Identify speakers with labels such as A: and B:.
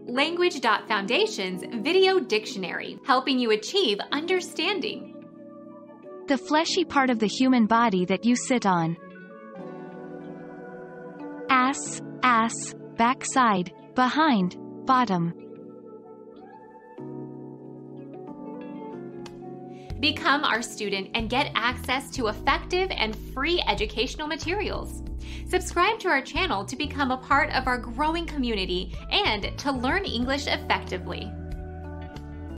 A: Language.Foundation's Video Dictionary, helping you achieve understanding.
B: The fleshy part of the human body that you sit on. Ass, backside, behind, bottom.
A: Become our student and get access to effective and free educational materials. Subscribe to our channel to become a part of our growing community and to learn English effectively.